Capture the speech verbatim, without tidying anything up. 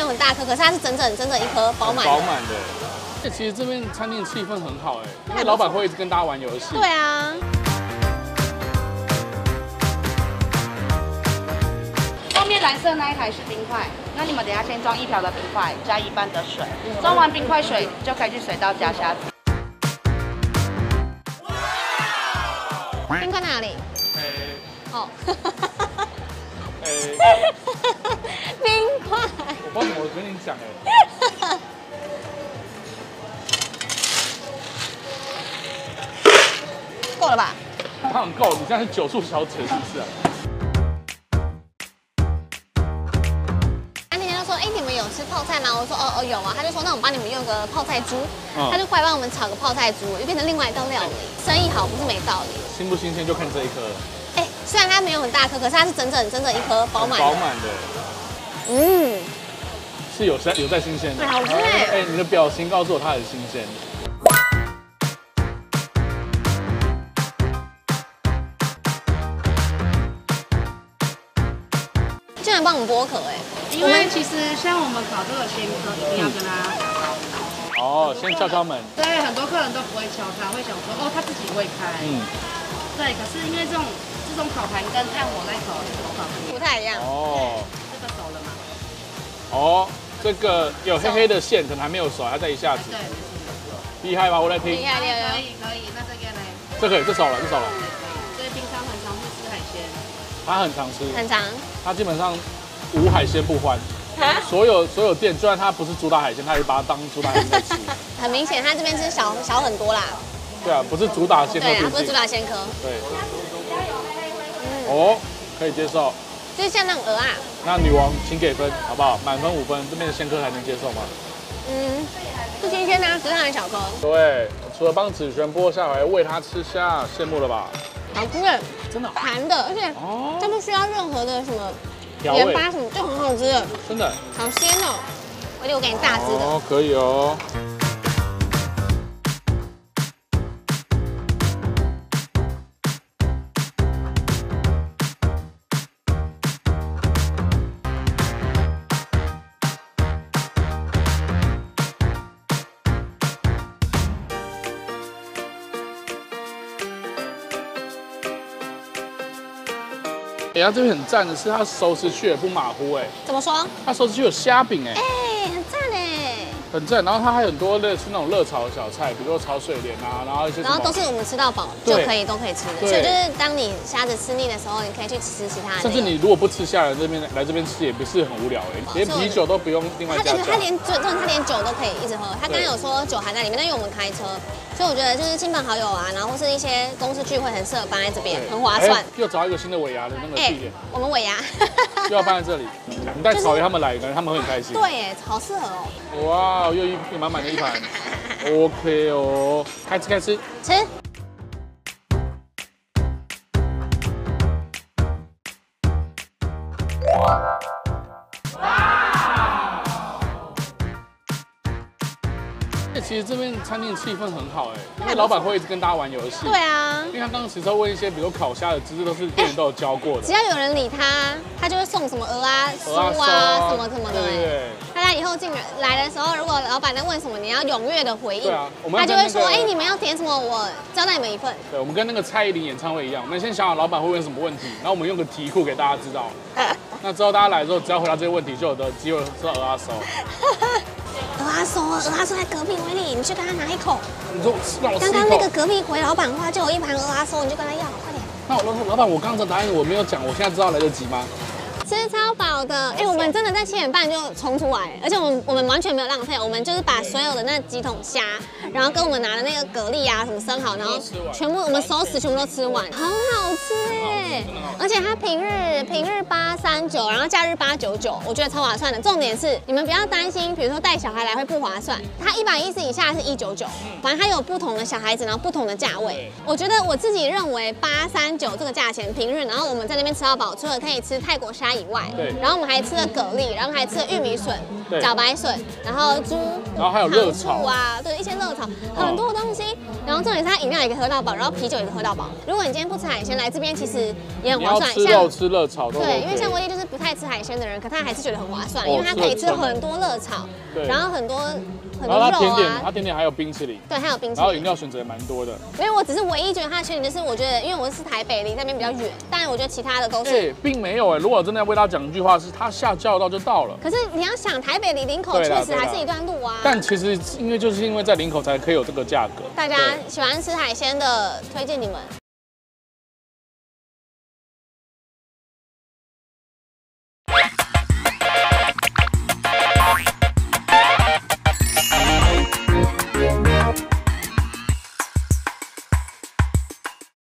有很大颗，可是它是整整整整一颗饱满。 饱满的。这其实这边餐厅气氛很好哎，因为老板会一直跟大家玩游戏。 对啊。 后面蓝色那一台是冰块，那你们等一下先装一瓢的冰块，加一半的水，装完冰块水就可以去水道加虾子。 冰块在哪里？哦。冰块。 我不知道怎么跟你讲哎。 够了吧？ 它很够，你现在是九速小姐是不是啊？ 他那天就说，哎，你们有吃泡菜吗？我说，哦哦有啊。他就说，那我们帮你们用个泡菜猪， 嗯、 他就过来帮我们炒个泡菜猪，就变成另外一道料理。生意好不是没道理。 新不新鲜就看这一颗。 哎，虽然它没有很大颗，可是它是整整整整一颗饱满。 饱满的。 嗯。 是有在有在新鲜的。 好吃哎！ 哎，你的表情告诉我它很新鲜。 竟然帮我们剥壳哎！ 因为其实像我们烤这个鲜壳，一定要跟他哦，先敲敲门。 对，很多客人都不会敲它，会想说哦，他自己会开。嗯。对，可是因为这种这种烤盘跟炭火在烤的口感不太一样。 哦。这个熟了吗？ 哦，这个有黑黑的线，可能还没有熟，还在一下子。 对。 厉害吧？我来听。 厉害厉害。 可以可以，那这个呢？ 这可以，这熟了，这熟了。 所以平常很常去吃海鲜。 他很常吃。 很常。 他基本上无海鲜不欢。所有所有店，就算它不是主打海鲜，他也把它当主打海鲜在吃。 很明显，它这边是小小很多啦。 对啊，不是主打鲜科。 对啊，不是主打鲜科。 对。哦，可以接受。 就是像那种鹅啊。 那女王，请给分好不好？满分五分，这边的鲜科还能接受吗？ 嗯，不新鲜啊，只是它很小颗。 对，除了帮子璇剥虾，还喂它吃虾，羡慕了吧？ 好吃哎， 真的。 弹的，而且它不需要任何的什么。 盐巴什么就很好吃的， 真的， 好鲜哦！我留给你大只的哦，可以哦。哎，它这边很赞的是，它熟食区也不马虎哎。 怎么说？ 它熟食区有虾饼哎。 哎，很赞哎。 很赞，然后它还有很多类似那种热炒的小菜，比如说炒水莲啊，然后一些。 然后都是我们吃到饱就可以都可以吃的，所以就是当你虾子吃腻的时候，你可以去吃其他的。 甚至你如果不吃虾仁这边来这边吃也不是很无聊哎，连啤酒都不用另外加价。 他连酒，他连酒都可以一直喝。他刚刚有说酒还在里面，但因为我们开车。所以我觉得就是亲朋好友啊，然后或是一些公司聚会很适合搬在这边，很划算。 又找一个新的尾牙的那个地点， 我们尾牙又要搬在这里。你带草爷他们来，感觉他们会很开心。 对，哎，好适合哦。 哇，又一满满的一盘 ，OK 哦，开吃开吃吃。 其实这边餐厅气氛很好哎，因为老板会一直跟大家玩游戏。 对啊， 因为他刚刚其实问一些，比如烤虾的知识，都是店员都有教过的。 只要有人理他，他就会送什么鹅啊、酥啊什么什么的。对对。大家以后进来的时候，如果老板在问什么，你要踊跃的回应。对啊，我们他就会说，哎，你们要点什么，我交代你们一份。 对，我们跟那个蔡依林演唱会一样，我们先想好老板会问什么问题，然后我们用个题库给大家知道。那之后大家来的时候，只要回答这些问题，就有的机会吃到鹅阿烧。 鹅阿烧，鹅阿烧在隔壁威力，你去跟他拿一口。 你说让我吃一口。 刚刚那个隔壁回老板话，就有一盘鹅阿烧，你就跟他要，快点。 那我老板，我刚刚的答案我没有讲，我现在知道来得及吗？ 吃超饱的，哎，我们真的在七点半就冲出来，而且我们我们完全没有浪费，我们就是把所有的那几桶虾，然后跟我们拿的那个蛤蜊啊什么生蚝，然后全部我们熟食全部都吃完，很好吃哎，而且它平日平日八三九，然后假日八九九，我觉得超划算的。重点是你们不要担心，比如说带小孩来会不划算，它一百一十以下是一九九，反正它有不同的小孩子，然后不同的价位。我觉得我自己认为八三九这个价钱平日，然后我们在那边吃到饱，除了可以吃泰国虾以外，对，然后我们还吃了蛤蜊，然后还吃了玉米笋、茭白笋，然后猪然后还有热炒啊，对，一些热炒，很多东西。然后重点是它饮料也可以喝到饱，然后啤酒也可以喝到饱。如果你今天不吃海鲜，来这边其实也很划算。 你要吃肉吃热炒都 OK。 对，因为像威力就是不太吃海鲜的人，可他还是觉得很划算，因为他可以吃很多热炒，然后很多。很多肉啊， 然后它甜点，它甜点还有冰淇淋， 对，还有冰淇淋， 然后饮料选择也蛮多的。 没有，我只是唯一觉得它的缺点就是，我觉得因为我是台北，离那边比较远，但我觉得其他的都是。 哎，并没有哎，如果真的要为他讲一句话，是他下交流道就到了。 可是你要想，台北离林口确实还是一段路啊。 但其实因为就是因为在林口才可以有这个价格。 大家喜欢吃海鲜的，推荐你们。